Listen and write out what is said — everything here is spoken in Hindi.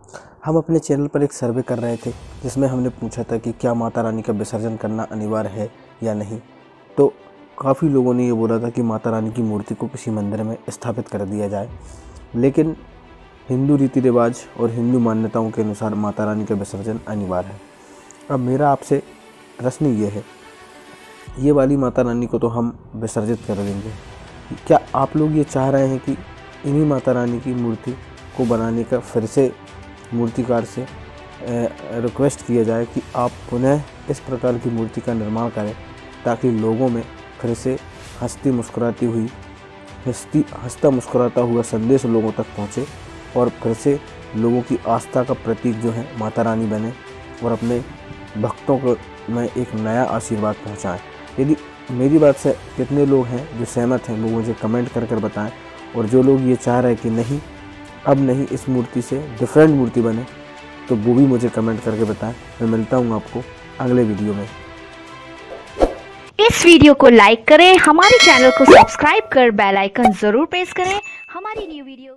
हम अपने चैनल पर एक सर्वे कर रहे थे जिसमें हमने पूछा था कि क्या माता रानी का विसर्जन करना अनिवार्य है या नहीं। तो काफ़ी लोगों ने ये बोला था कि माता रानी की मूर्ति को किसी मंदिर में स्थापित कर दिया जाए, लेकिन हिंदू रीति रिवाज और हिंदू मान्यताओं के अनुसार माता रानी का विसर्जन अनिवार्य है। अब मेरा आपसे प्रश्न ये है, ये वाली माता रानी को तो हम विसर्जित कर देंगे, क्या आप लोग ये चाह रहे हैं कि इन्हीं माता रानी की मूर्ति को बनाने का फिर से मूर्तिकार से रिक्वेस्ट किया जाए कि आप पुनः इस प्रकार की मूर्ति का निर्माण करें, ताकि लोगों में फिर से हंसता मुस्कुराता हुआ संदेश लोगों तक पहुँचे और फिर से लोगों की आस्था का प्रतीक जो है माता रानी बने और अपने भक्तों को में एक नया आशीर्वाद पहुँचाएँ। यदि मेरी बात से कितने लोग हैं जो सहमत हैं वो मुझे कमेंट कर बताएं, और जो लोग ये चाह रहे हैं कि नहीं अब नहीं इस मूर्ति से डिफरेंट मूर्ति बने, तो वो भी मुझे कमेंट करके बताएं। मैं मिलता हूँ आपको अगले वीडियो में। इस वीडियो को लाइक करें, हमारे चैनल को सब्सक्राइब कर बेल आइकन जरूर प्रेस करें हमारी न्यू वीडियो